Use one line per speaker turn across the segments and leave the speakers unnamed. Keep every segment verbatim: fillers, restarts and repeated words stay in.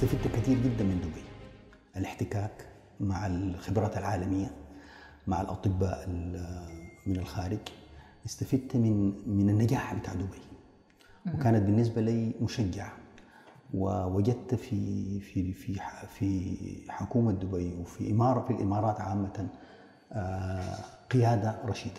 استفدت كثير جدا من دبي. الاحتكاك مع الخبرات العالمية، مع الأطباء من الخارج. استفدت من من النجاح بتاع دبي، وكانت بالنسبة لي مشجع. ووجدت في في في في حكومة دبي وفي إمارة في الإمارات عامة قيادة رشيدة.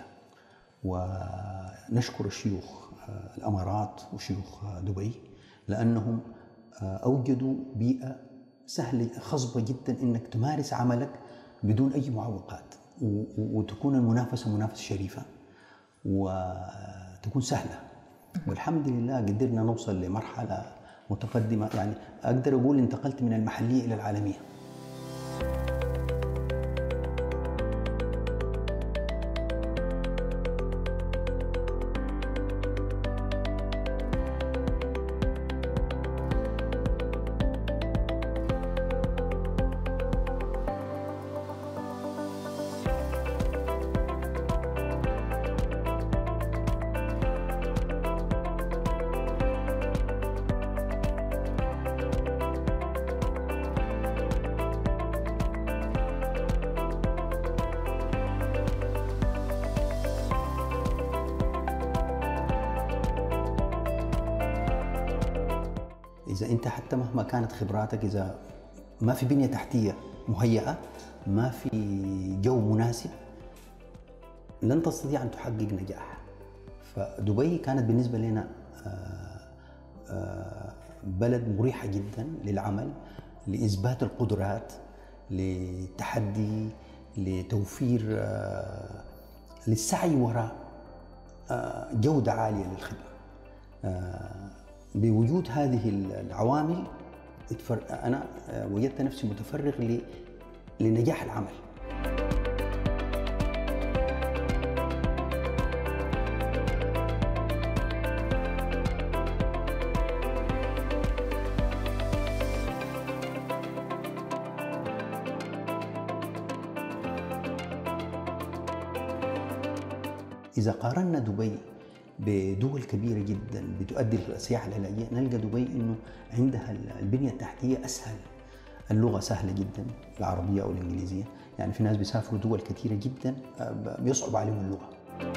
ونشكر الشيوخ الأمارات وشيوخ دبي لأنهم أوجدوا بيئة سهلة خصبة جدا إنك تمارس عملك بدون أي معوقات، وتكون المنافسة منافسة شريفة وتكون سهلة. والحمد لله قدرنا نوصل لمرحلة متقدمة، يعني أقدر أقول انتقلت من المحلية إلى العالمية. إذا أنت حتى مهما كانت خبراتك، إذا ما في بنية تحتية مهيئة، ما في جو مناسب، لن تستطيع أن تحقق نجاح. فدبي كانت بالنسبة لنا بلد مريحة جدا للعمل، لإثبات القدرات، للتحدي، لتوفير، للسعي وراء جودة عالية للخدمة. بوجود هذه العوامل أنا وجدت نفسي متفرغ لنجاح العمل. إذا قارنا دبي بدول كبيرة جدا بتؤدي السياحة العلاجية، نلقى دبي إنه عندها البنية التحتية أسهل، اللغة سهلة جدا، العربية أو الإنجليزية. يعني في ناس بيسافروا دول كثيرة جدا بيصعب عليهم اللغة.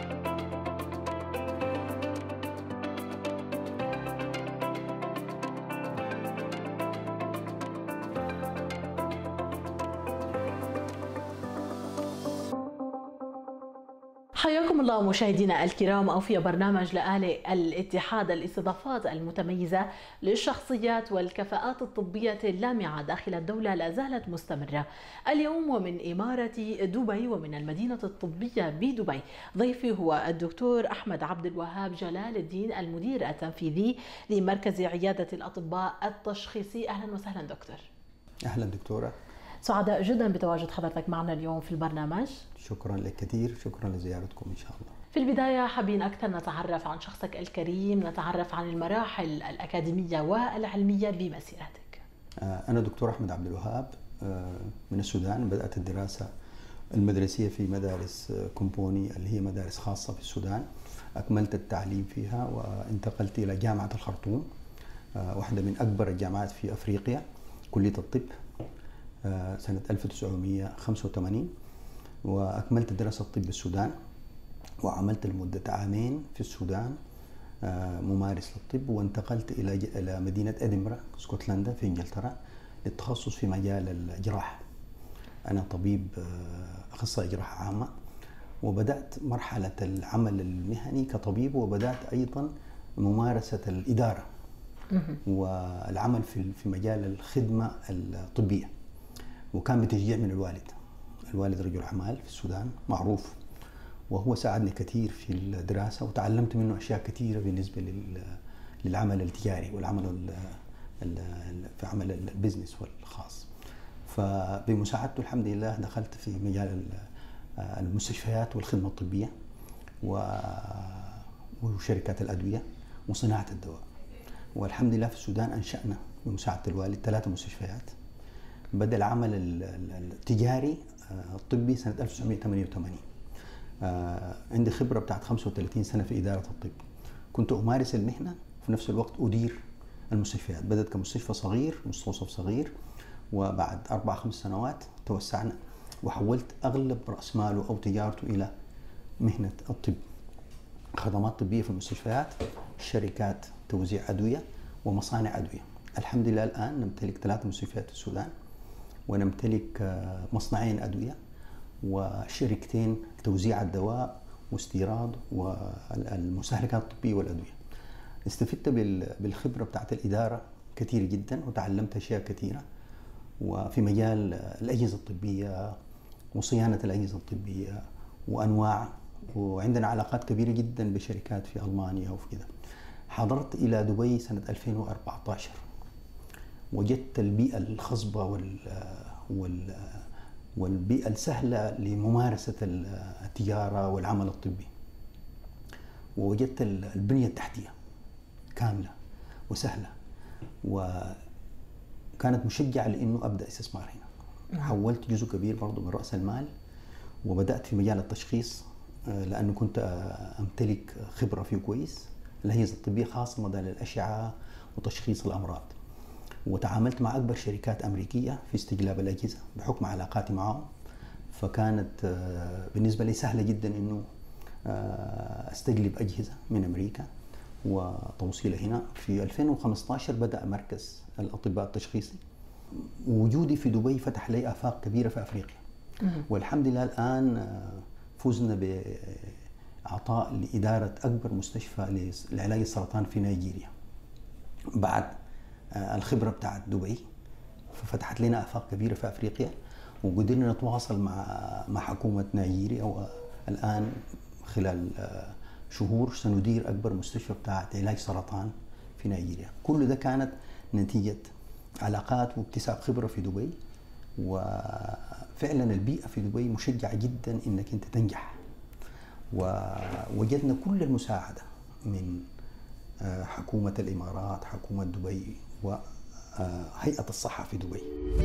حياكم الله مشاهدينا الكرام، أو في برنامج لآلئ الاتحاد، الاستضافات المتميزة للشخصيات والكفاءات الطبية اللامعة داخل الدولة لا زالت مستمرة. اليوم ومن إمارة دبي ومن المدينة الطبية بدبي ضيفي هو الدكتور أحمد عبد الوهاب جلال الدين، المدير التنفيذي لمركز عيادة الأطباء التشخيصي. أهلا وسهلا دكتور.
أهلا دكتورة.
سعداء جدا بتواجد حضرتك معنا اليوم في البرنامج.
شكرا لك كثير، شكرا لزيارتكم إن شاء الله.
في البداية حابين أكثر نتعرف عن شخصك الكريم، نتعرف عن المراحل الأكاديمية والعلمية بمسيرتك.
أنا دكتور أحمد عبد الوهاب من السودان. بدأت الدراسة المدرسية في مدارس كومبوني اللي هي مدارس خاصة في السودان. أكملت التعليم فيها وانتقلت إلى جامعة الخرطوم، واحدة من أكبر الجامعات في أفريقيا، كلية الطب، سنة ألف وتسعمئة وخمسة وثمانين. وأكملت دراسة الطب بالسودان، وعملت لمدة عامين في السودان ممارس للطب، وانتقلت إلى إلى مدينة إدنبرا اسكتلندا في إنجلترا للتخصص في مجال الجراحة. أنا طبيب أخصائي جراحة عامة، وبدأت مرحلة العمل المهني كطبيب، وبدأت أيضا ممارسة الإدارة والعمل في في مجال الخدمة الطبية، وكان بتشجيع من الوالد. الوالد رجل أعمال في السودان معروف، وهو ساعدني كثير في الدراسة، وتعلمت منه أشياء كثيرة بالنسبة للعمل التجاري والعمل في عمل البزنس والخاص. فبمساعدته الحمد لله دخلت في مجال المستشفيات والخدمة الطبية وشركات الأدوية وصناعة الدواء. والحمد لله في السودان أنشأنا بمساعدة الوالد ثلاثة مستشفيات. بدأ العمل التجاري الطبي سنة ألف وتسعمئة وثمانية وثمانين. عندي خبرة بتاعت خمسة وثلاثين سنة في إدارة الطب. كنت أمارس المهنة وفي نفس الوقت أدير المستشفيات. بدأت كمستشفى صغير، مستوصف صغير، وبعد أربع خمس سنوات توسعنا وحولت أغلب رأس ماله أو تجارته إلى مهنة الطب. خدمات طبية في المستشفيات، شركات توزيع أدوية، ومصانع أدوية. الحمد لله الآن نمتلك ثلاث مستشفيات في السودان، ونمتلك مصنعين أدوية وشركتين توزيع الدواء واستيراد والمستهلكات الطبية والأدوية. استفدت بالخبرة بتاعت الإدارة كثير جدا، وتعلمت أشياء كثيرة وفي مجال الأجهزة الطبية وصيانة الأجهزة الطبية وأنواع، وعندنا علاقات كبيرة جدا بشركات في ألمانيا وفي كده. حضرت إلى دبي سنة ألفين وأربعة عشر، وجدت البيئة الخصبة وال وال والبيئة السهلة لممارسة التجارة والعمل الطبي، ووجدت البنية التحتية كاملة وسهلة، وكانت مشجعة لأنه أبدأ استثمار هنا. حولت جزء كبير برضو من رأس المال وبدأت في مجال التشخيص، لأنه كنت أمتلك خبرة فيه كويس، الأجهزة الطبية خاصة مجال الأشعة وتشخيص الأمراض. وتعاملت مع أكبر شركات أمريكية في استجلاب الأجهزة بحكم علاقاتي معهم، فكانت بالنسبة لي سهلة جدا إنه استجلب أجهزة من أمريكا وتوصيلها هنا. في ألفين وخمسة عشر بدأ مركز الأطباء التشخيصي، ووجودي في دبي فتح لي آفاق كبيرة في أفريقيا. والحمد لله الآن فزنا بإعطاء لإدارة أكبر مستشفى لعلاج السرطان في نيجيريا بعد الخبرة بتاعت دبي، ففتحت لنا آفاق كبيرة في أفريقيا، وقدرنا نتواصل مع مع حكومة نيجيريا، والآن خلال شهور سندير أكبر مستشفى بتاعت علاج سرطان في نيجيريا. كل ده كانت نتيجة علاقات واكتساب خبرة في دبي، وفعلا البيئة في دبي مشجعة جدا إنك أنت تنجح. ووجدنا كل المساعدة من حكومة الإمارات، حكومة دبي، وهيئة الصحة في دبي.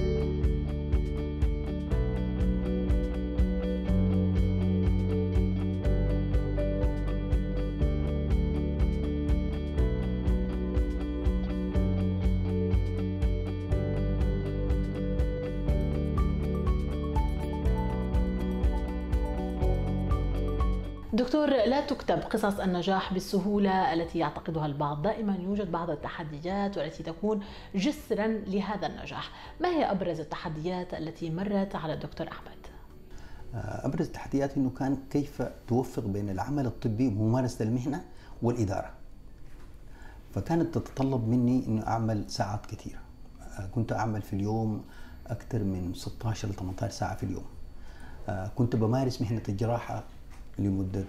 دكتور، لا تكتب قصص النجاح بالسهولة التي يعتقدها البعض، دائما يوجد بعض التحديات والتي تكون جسرا لهذا النجاح. ما هي أبرز التحديات التي مرت على الدكتور أحمد؟
أبرز التحديات أنه كان كيف توفق بين العمل الطبي وممارسة المهنة والإدارة. فكانت تتطلب مني أنه أعمل ساعات كثيرة، كنت أعمل في اليوم أكثر من ستة عشر إلى ثمانية عشر ساعة في اليوم. كنت بمارس مهنة الجراحة لمدة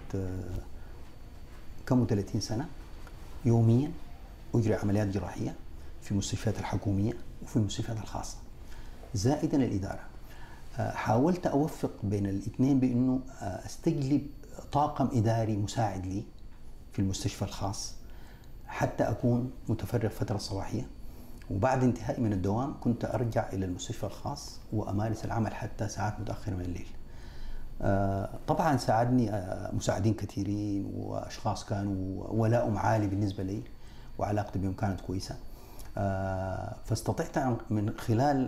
كم وثلاثين سنة يوميا، أجري عمليات جراحية في المستشفيات الحكومية وفي المستشفيات الخاصة، زائدا الإدارة. حاولت أوفق بين الاثنين بأنه أستجلب طاقم إداري مساعد لي في المستشفى الخاص حتى أكون متفرغ فترة صباحية، وبعد انتهائي من الدوام كنت أرجع إلى المستشفى الخاص وأمارس العمل حتى ساعات متأخرة من الليل. طبعا ساعدني مساعدين كثيرين واشخاص كانوا ولائهم عالي بالنسبه لي وعلاقتي بهم كانت كويسه، فاستطعت من خلال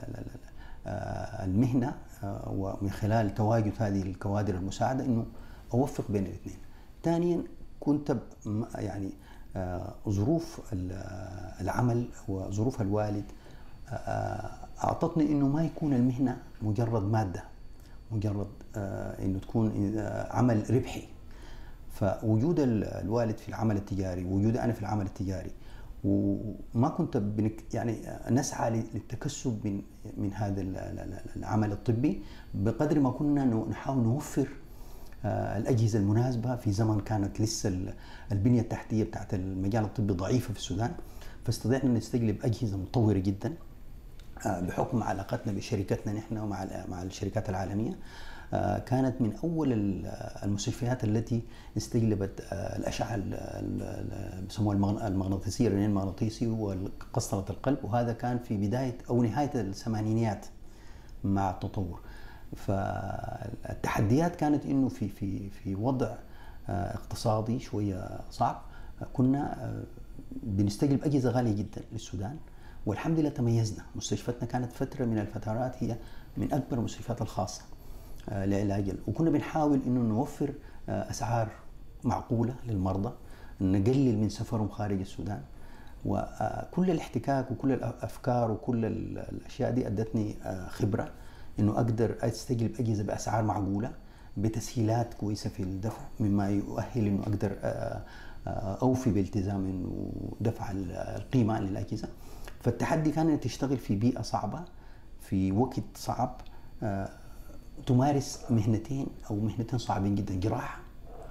المهنه ومن خلال تواجد هذه الكوادر المساعده انه اوفق بين الاثنين. ثانيا كنت يعني ظروف العمل وظروف الوالد اعطتني انه ما يكون المهنه مجرد ماده، مجرد آه انه تكون آه عمل ربحي. فوجود الوالد في العمل التجاري ووجود انا في العمل التجاري، وما كنت بنك يعني نسعى للتكسب من من هذا العمل الطبي بقدر ما كنا نحاول نوفر آه الاجهزه المناسبه في زمن كانت لسه البنيه التحتيه بتاعت المجال الطبي ضعيفه في السودان. فاستطعنا نستجلب اجهزه متطوره جدا بحكم علاقتنا بشركتنا نحن ومع مع الشركات العالميه. كانت من اول المستشفيات التي استجلبت الاشعه بيسموها المغناطيسيه، الرنين المغناطيسي وقسطره القلب، وهذا كان في بدايه او نهايه الثمانينيات مع التطور. فالتحديات كانت انه في في في وضع اقتصادي شويه صعب، كنا بنستقلب اجهزه غاليه جدا للسودان، والحمد لله تميزنا. مستشفياتنا كانت فتره من الفترات هي من اكبر المستشفيات الخاصه لعلاج، وكنا بنحاول انه نوفر اسعار معقوله للمرضى، نقلل من سفرهم خارج السودان. وكل الاحتكاك وكل الافكار وكل الاشياء دي ادتني خبره انه اقدر استقلب اجهزه باسعار معقوله بتسهيلات كويسه في الدفع، مما يؤهل انه اقدر اوفي بالتزام انه دفع القيمه للاجهزه. فالتحدي كان انك تشتغل في بيئه صعبه في وقت صعب، تمارس مهنتين او مهنتين صعبين جدا، جراحه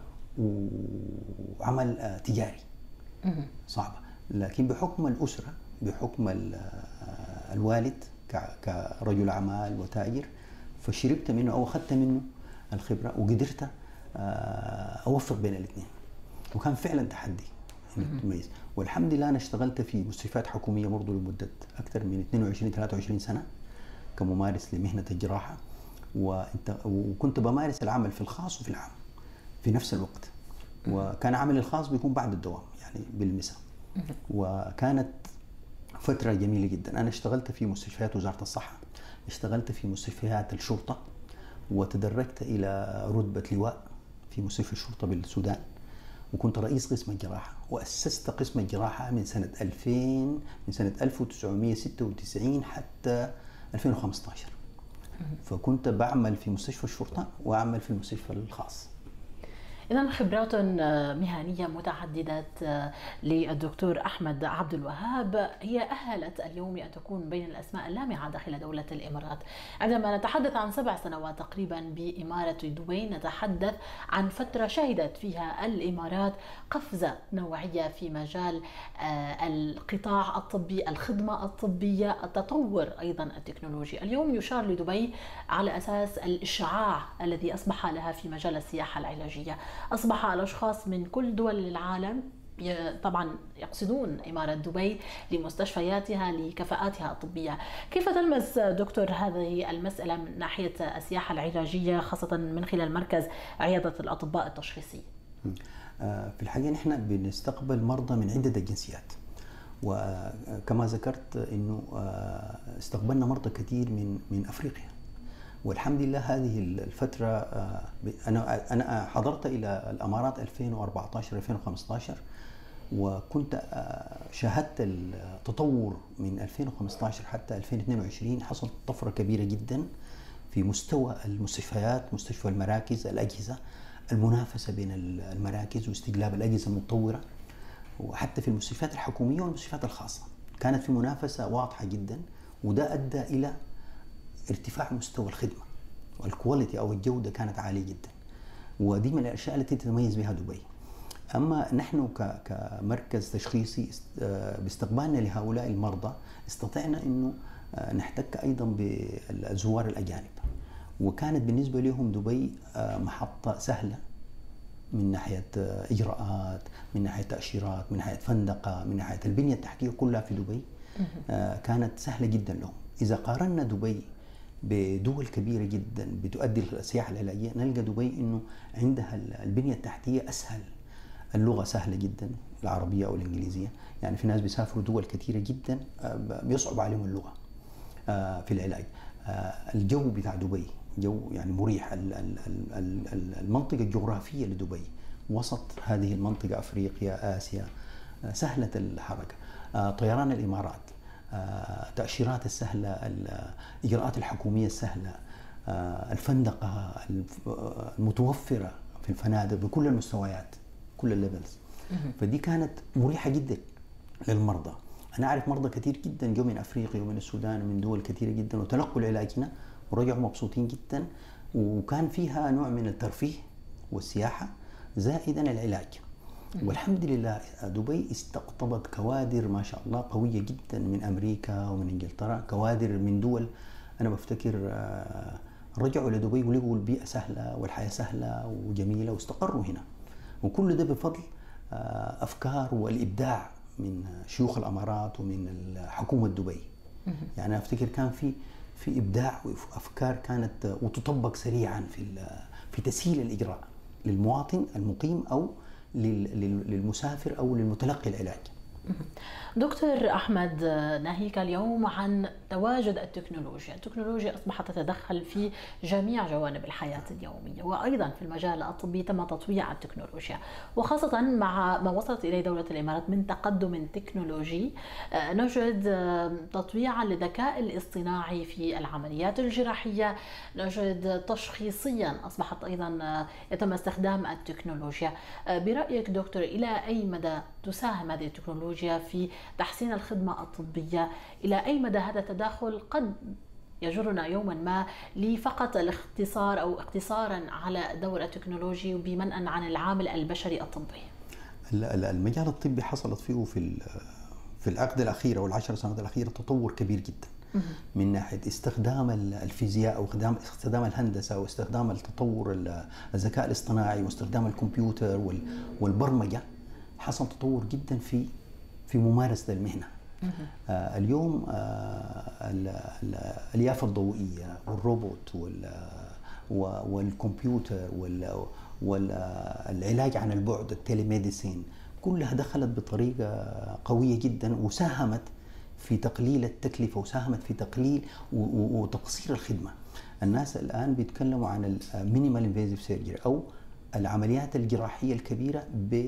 وعمل تجاري صعبه. لكن بحكم الاسره، بحكم الوالد كرجل اعمال وتاجر، فشربت منه او اخذت منه الخبره وقدرت اوفق بين الاثنين. وكان فعلا تحدي متميز. والحمد لله انا اشتغلت في مستشفيات حكوميه برضه لمده اكثر من اثنين وعشرين ثلاثة وعشرين سنه كممارس لمهنه الجراحه، وكنت بمارس العمل في الخاص وفي العام في نفس الوقت. وكان عملي الخاص بيكون بعد الدوام يعني بالمساء، وكانت فتره جميله جدا. انا اشتغلت في مستشفيات وزاره الصحه، اشتغلت في مستشفيات الشرطه، وتدرجت الى رتبه لواء في مستشفى الشرطه بالسودان، وكنت رئيس قسم الجراحه، واسست قسم الجراحه من سنه ألفين، من سنه ألف وتسعمئة وستة وتسعين حتى ألفين وخمسة عشر. فكنت بعمل في مستشفى الشرطه واعمل في المستشفى الخاص.
إذا خبرات مهنية متعددة للدكتور أحمد عبد الوهاب هي أهلت اليوم أن تكون بين الأسماء اللامعة داخل دولة الإمارات. عندما نتحدث عن سبع سنوات تقريبا بإمارة دبي، نتحدث عن فترة شهدت فيها الإمارات قفزة نوعية في مجال القطاع الطبي، الخدمة الطبية، التطور أيضا التكنولوجي. اليوم يشار لدبي على أساس الإشعاع الذي أصبح لها في مجال السياحة العلاجية. أصبح الأشخاص من كل دول العالم طبعا يقصدون إمارة دبي لمستشفياتها لكفاءاتها الطبية. كيف تلمس دكتور هذه المسألة من ناحية السياحة العلاجية، خاصة من خلال مركز عيادة الأطباء التشخيصي؟
في الحقيقة نحن بنستقبل مرضى من عدة جنسيات، وكما ذكرت إنه استقبلنا مرضى كثير من من أفريقيا. والحمد لله هذه الفترة أنا أنا حضرت إلى الإمارات ألفين وأربعة عشر ألفين وخمسة عشر، وكنت شاهدت التطور من ألفين وخمسة عشر حتى ألفين واثنين وعشرين. حصلت طفرة كبيرة جدا في مستوى المستشفيات، مستشفى المراكز، الأجهزة، المنافسة بين المراكز واستجلاب الأجهزة المتطورة، وحتى في المستشفيات الحكومية والمستشفيات الخاصة كانت في منافسة واضحة جدا. وده أدى إلى ارتفاع مستوى الخدمة، والكواليتي أو الجودة كانت عالية جدا، ودي من الأشياء التي تتميز بها دبي. أما نحن كمركز تشخيصي باستقبالنا لهؤلاء المرضى استطعنا أنه نحتك أيضا بالزوار الأجانب، وكانت بالنسبة لهم دبي محطة سهلة من ناحية إجراءات، من ناحية تأشيرات، من ناحية فندقة، من ناحية البنية التحتية كلها في دبي كانت سهلة جدا لهم. إذا قارنا دبي بدول كبيرة جدا بتؤدي السياحة العلاجية، نلقى دبي إنه عندها البنية التحتية أسهل، اللغة سهلة جدا، العربية أو الإنجليزية. يعني في ناس بيسافروا دول كثيرة جدا بيصعب عليهم اللغة في العلاج. الجو بتاع دبي جو يعني مريح. المنطقة الجغرافية لدبي وسط هذه المنطقة، أفريقيا، آسيا، سهلة الحركة. طيران الإمارات، التأشيرات السهلة، الإجراءات الحكومية السهلة، الفندقة المتوفرة في الفنادق بكل المستويات، كل الليفلز. فدي كانت مريحة جدا للمرضى. أنا أعرف مرضى كثير جدا جو من أفريقيا ومن السودان ومن دول كثيرة جدا وتلقوا العلاج هنا ورجعوا مبسوطين جدا، وكان فيها نوع من الترفيه والسياحة زائدا العلاج. والحمد لله دبي استقطبت كوادر ما شاء الله قوية جدا من أمريكا ومن إنجلترا، كوادر من دول أنا بفتكر رجعوا لدبي ولقوا البيئة سهلة والحياة سهلة وجميلة واستقروا هنا. وكل ده بفضل أفكار والإبداع من شيوخ الأمارات ومن حكومة دبي. يعني أفتكر كان في في إبداع وأفكار كانت وتطبق سريعا في في تسهيل الإجراء للمواطن المقيم أو للمسافر أو للمتلقي العلاج.
دكتور أحمد، ناهيك اليوم عن تواجد التكنولوجيا. التكنولوجيا أصبحت تتدخل في جميع جوانب الحياة اليومية، وأيضا في المجال الطبي تم تطويع التكنولوجيا، وخاصة مع ما وصلت إليه دولة الإمارات من تقدم تكنولوجي. نجد تطويعا للذكاء الاصطناعي في العمليات الجراحية، نجد تشخيصيا أصبحت أيضا يتم استخدام التكنولوجيا. برأيك دكتور، إلى أي مدى تساهم هذه التكنولوجيا في تحسين الخدمة الطبية؟ إلى أي مدى هذا التداخل قد يجرنا يوما ما لفقط الاختصار أو اقتصارا على دور التكنولوجي بمنأى عن العامل البشري الطبي؟
المجال الطبي حصلت فيه في في العقد الأخيرة والعشر سنوات الأخيرة تطور كبير جدا من ناحية استخدام الفيزياء أو استخدام الهندسة واستخدام التطور الذكاء الاصطناعي واستخدام الكمبيوتر والبرمجة. حصل تطور جدا في في ممارسة المهنة. آه اليوم آه الألياف الضوئية والروبوت والكمبيوتر والعلاج عن البعد التليميديسين كلها دخلت بطريقة قوية جدا وساهمت في تقليل التكلفة وساهمت في تقليل وتقصير الخدمة. الناس الآن بيتكلموا عن المينيمال انفيزيف سيرجري أو العمليات الجراحية الكبيرة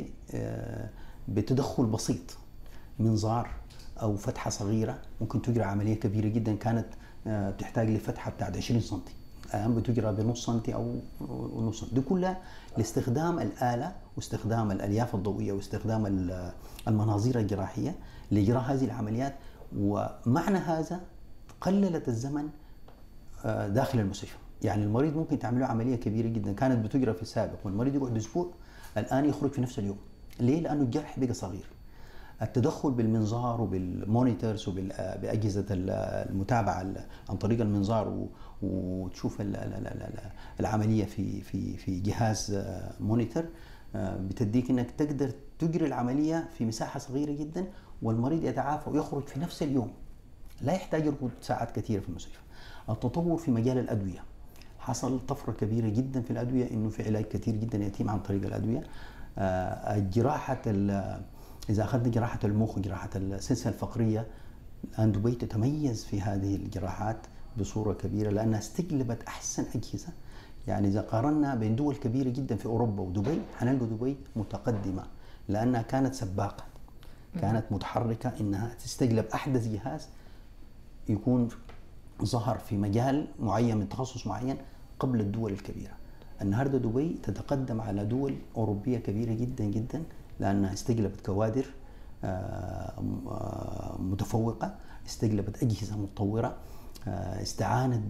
بتدخل بسيط، منظار أو فتحة صغيرة ممكن تجرى عملية كبيرة جدا كانت بتحتاج لفتحة بتاعت عشرين سنتي، الآن بتجرى بنص سنتي أو نص سنتي. دي كلها لاستخدام الآلة واستخدام الألياف الضوئية واستخدام المناظير الجراحية لإجراء هذه العمليات. ومعنى هذا قللت الزمن داخل المستشفى. يعني المريض ممكن تعمل له عملية كبيرة جدا كانت بتجرى في السابق والمريض يقعد أسبوع، الآن يخرج في نفس اليوم. ليه؟ لأنه الجرح بقى صغير. التدخل بالمنظار وبالمونيتورز وبأجهزة المتابعة عن طريق المنظار وتشوف العملية في في في جهاز مونيتور بتديك انك تقدر تجري العملية في مساحة صغيرة جدا والمريض يتعافى ويخرج في نفس اليوم، لا يحتاج يرقد ساعات كثيرة في المستشفى. التطور في مجال الأدوية، حصل طفرة كبيرة جدا في الأدوية، إنه في علاج كثير جدا يتم عن طريق الأدوية. جراحة إذا أخذنا جراحة المخ جراحة السلسلة الفقرية، الآن دبي تتميز في هذه الجراحات بصورة كبيرة لأنها استجلبت أحسن أجهزة. يعني إذا قارنا بين دول كبيرة جدا في أوروبا ودبي حنلقى دبي متقدمة لأنها كانت سباقة، كانت متحركة إنها تستجلب أحدث جهاز يكون ظهر في مجال معين من تخصص معين قبل الدول الكبيرة. النهاردة دبي تتقدم على دول أوروبية كبيرة جدا جدا لأنها استجلبت كوادر متفوقة، استجلبت أجهزة متطورة، استعانت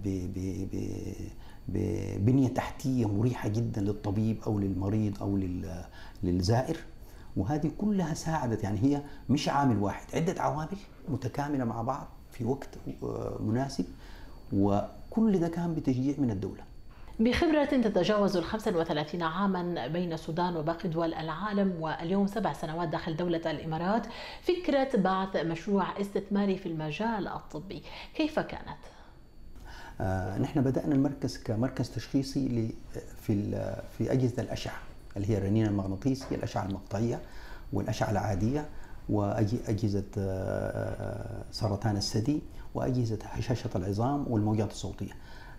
ببنية تحتية مريحة جدا للطبيب أو للمريض أو للزائر. وهذه كلها ساعدت، يعني هي مش عامل واحد، عدة عوامل متكاملة مع بعض في وقت مناسب، وكل ده كان بتشجيع من الدولة.
بخبرة تتجاوز الخمسة وثلاثين عاما بين السودان وباقي دول العالم واليوم سبع سنوات داخل دولة الإمارات، فكرة بعث مشروع استثماري في المجال الطبي كيف كانت؟
آه نحن بدأنا المركز كمركز تشخيصي في في أجهزة الأشعة اللي هي الرنين المغناطيسي، الأشعة المقطعية والأشعة العادية، وأجهزة سرطان الثدي وأجهزة هشاشة العظام والموجات الصوتية.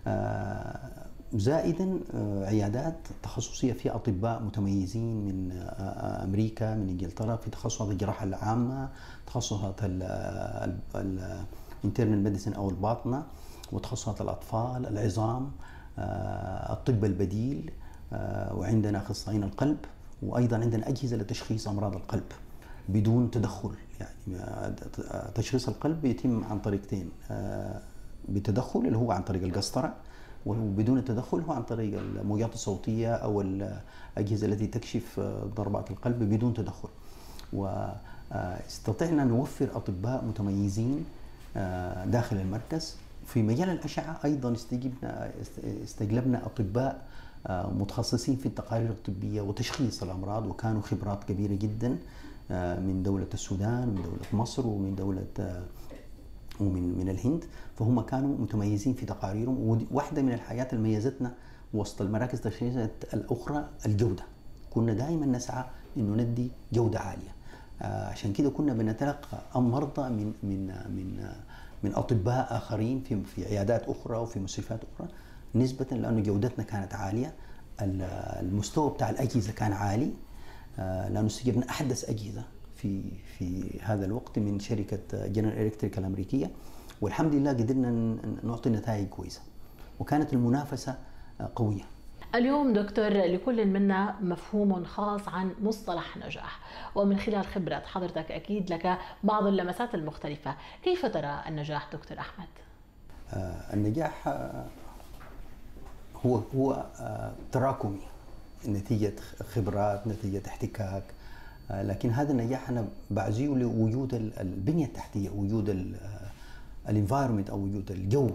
زائدا عيادات تخصصية في أطباء متميزين من أمريكا من إنجلترا في تخصصات الجراحة العامة، تخصصات الانترنال ميديسن أو الباطنة، وتخصصات الأطفال، العظام، الطب البديل، وعندنا أخصائيين القلب، وأيضا عندنا أجهزة لتشخيص أمراض القلب بدون تدخل. يعني تشخيص القلب يتم عن طريقتين، بتدخل اللي هو عن طريق القسطرة، وبدون التدخل هو عن طريق الموجات الصوتية أو الأجهزة التي تكشف ضربات القلب بدون تدخل. واستطعنا نوفر أطباء متميزين داخل المركز. في مجال الأشعة أيضا استجبنا استجلبنا أطباء متخصصين في التقارير الطبية وتشخيص الأمراض، وكانوا خبرات كبيرة جدا من دولة السودان ومن دولة مصر ومن دولة ومن من الهند، فهم كانوا متميزين في تقاريرهم. وواحدة من الحاجات اللي ميزتنا وسط المراكز التشخيصية الأخرى الجودة، كنا دائما نسعى إنه ندي جودة عالية. عشان كده كنا بنتلقى مرضى من من من من اطباء اخرين في في عيادات اخرى وفي مستشفيات اخرى، نسبه لانه جودتنا كانت عاليه، المستوى بتاع الاجهزه كان عالي، لانه استجبنا احدث اجهزه في في هذا الوقت من شركه جنرال الكتريك الامريكيه، والحمد لله قدرنا نعطي نتائج كويسه، وكانت المنافسه قويه.
اليوم دكتور لكل منا مفهوم خاص عن مصطلح نجاح، ومن خلال خبرة حضرتك أكيد لك بعض اللمسات المختلفة، كيف ترى النجاح دكتور أحمد؟
آه النجاح آه هو هو آه تراكمي، نتيجة خبرات، نتيجة احتكاك، آه لكن هذا النجاح أنا بعزيه لوجود البنية التحتية، وجود الانفايرمنت أو وجود الجو.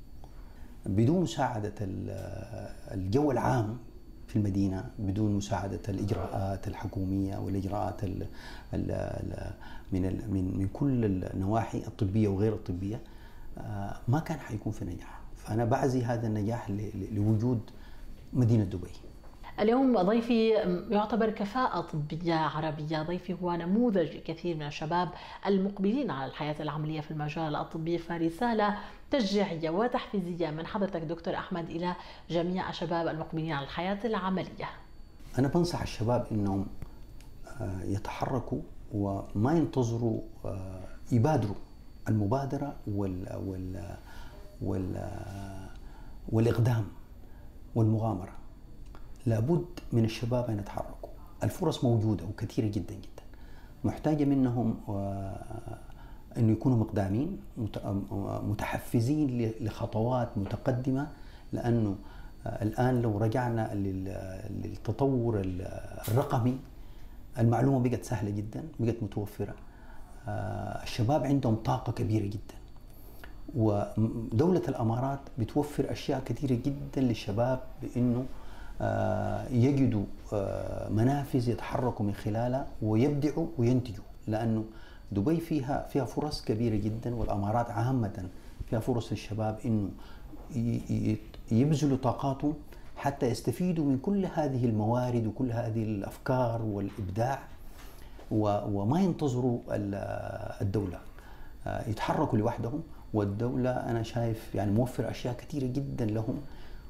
بدون مساعدة الجو العام في المدينة، بدون مساعدة الإجراءات الحكومية والإجراءات ال ال ال من ال من من كل النواحي الطبية وغير الطبية، ما كان حيكون في نجاح. فأنا بعزي هذا النجاح لوجود مدينة دبي.
اليوم ضيفي يعتبر كفاءة طبية عربية، ضيفي هو نموذج لكثير من الشباب المقبلين على الحياة العملية في المجال الطبي، فرسالة تشجيعية وتحفيزية من حضرتك دكتور أحمد إلى جميع الشباب المقبلين على الحياة العملية.
أنا بنصح الشباب إنهم يتحركوا وما ينتظروا، يبادروا. المبادرة وال وال وال والإقدام والمغامرة. لابد من الشباب أن يتحركوا، الفرص موجودة وكثيرة جدا جدا، محتاجة منهم أن يكونوا مقدامين متحفزين لخطوات متقدمة، لأنه الآن لو رجعنا للتطور الرقمي، المعلومة بقت سهلة جدا، بقت متوفرة، الشباب عندهم طاقة كبيرة جدا، ودولة الأمارات بتوفر أشياء كثيرة جدا للشباب بأنه يجدوا منافذ يتحركوا من خلالها ويبدعوا وينتجوا، لأنه دبي فيها فيها فرص كبيرة جدا، والأمارات عامة فيها فرص للشباب إنه يبذلوا طاقاتهم حتى يستفيدوا من كل هذه الموارد وكل هذه الأفكار والإبداع، وما ينتظروا الدولة، يتحركوا لوحدهم. والدولة أنا شايف يعني موفر أشياء كثيرة جدا لهم،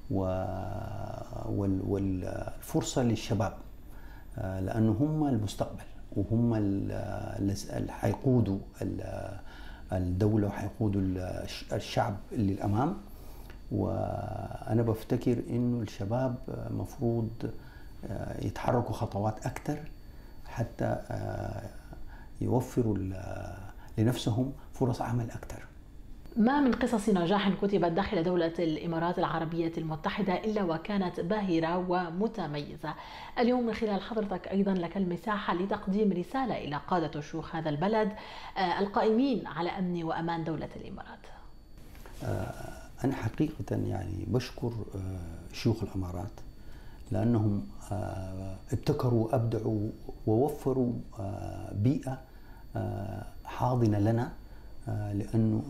والفرصة للشباب، لأنه هم المستقبل، وهم اللي حيقودوا الدولة وحيقودوا الشعب للأمام. وأنا بفتكر إنه الشباب مفروض يتحركوا خطوات أكثر حتى يوفروا لنفسهم فرص عمل أكثر.
ما من قصص نجاح كتبت داخل دولة الإمارات العربية المتحدة إلا وكانت باهرة ومتميزة. اليوم من خلال حضرتك أيضا لك المساحة لتقديم رسالة إلى قادة وشيوخ هذا البلد القائمين على أمن وأمان دولة الإمارات.
أنا حقيقة يعني بشكر شيوخ الإمارات، لأنهم ابتكروا وأبدعوا ووفروا بيئة حاضنة لنا، لأنه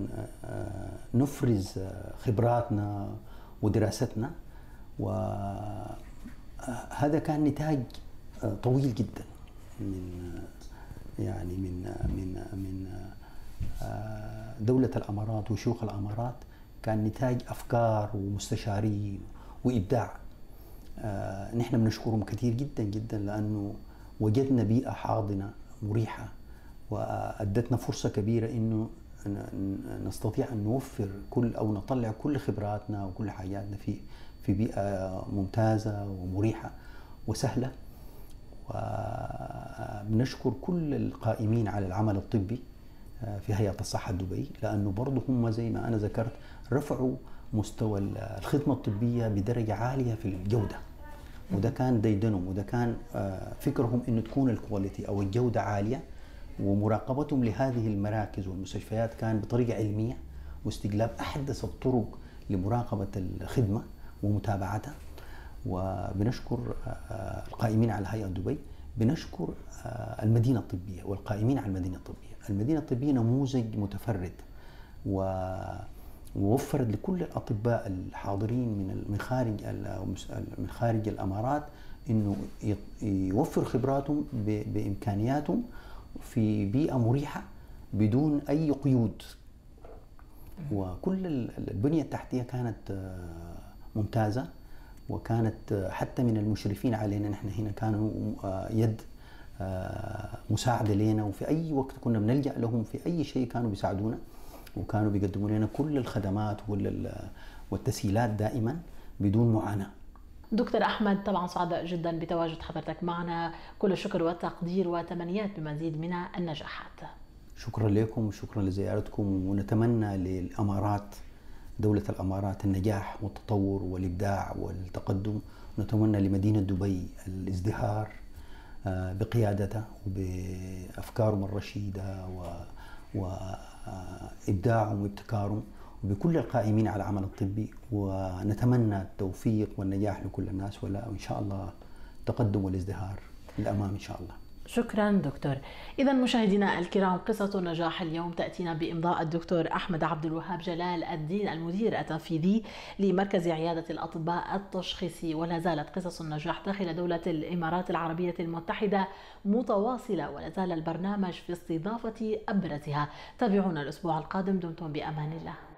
نفرز خبراتنا ودراستنا، وهذا كان نتاج طويل جدا من يعني من من من دولة الأمارات وشيوخ الأمارات، كان نتاج أفكار ومستشارين وإبداع. نحن بنشكرهم كثير جدا جدا، لأنه وجدنا بيئة حاضنة مريحة، وأدتنا فرصة كبيرة إنه نستطيع أن نوفر كل أو نطلع كل خبراتنا وكل حاجاتنا في في بيئة ممتازة ومريحة وسهلة. وبنشكر كل القائمين على العمل الطبي في هيئة الصحة دبي، لأنه برضه هم زي ما أنا ذكرت رفعوا مستوى الخدمة الطبية بدرجة عالية في الجودة، وده كان ديدنهم، وده كان فكرهم إنه تكون الكواليتي أو الجودة عالية، ومراقبتهم لهذه المراكز والمستشفيات كان بطريقة علمية، واستجلاب أحدث الطرق لمراقبة الخدمة ومتابعتها. وبنشكر القائمين على هيئة دبي، بنشكر المدينة الطبية والقائمين على المدينة الطبية. المدينة الطبية نموذج متفرد، ووفرت لكل الأطباء الحاضرين من من خارج من خارج الإمارات إنه يوفر خبراتهم بإمكانياتهم، في بيئة مريحة بدون أي قيود. وكل البنية التحتية كانت ممتازة، وكانت حتى من المشرفين علينا نحن هنا كانوا يد مساعدة لنا، وفي أي وقت كنا بنلجأ لهم في أي شيء كانوا بيساعدونا، وكانوا بيقدموا لنا كل الخدمات والتسهيلات دائما بدون معاناة.
دكتور أحمد، طبعا سعداء جدا بتواجد حضرتك معنا، كل الشكر والتقدير وتمنيات بمزيد من النجاحات.
شكرا لكم وشكرا لزيارتكم، ونتمنى للأمارات، دولة الأمارات، النجاح والتطور والإبداع والتقدم، ونتمنى لمدينة دبي الازدهار بقيادته وبأفكارهم الرشيدة وإبداعهم وابتكارهم، وبكل القائمين على العمل الطبي، ونتمنى التوفيق والنجاح لكل الناس، وإن شاء الله التقدم والازدهار للأمام إن شاء الله.
شكرا دكتور. إذا مشاهدينا الكرام، قصة نجاح اليوم تأتينا بإمضاء الدكتور أحمد عبد الوهاب جلال الدين المدير التنفيذي لمركز عيادة الأطباء التشخيصي. ولا زالت قصص النجاح داخل دولة الإمارات العربية المتحدة متواصلة، ولا زال البرنامج في استضافة أبرزها. تابعونا الأسبوع القادم، دمتم بأمان الله.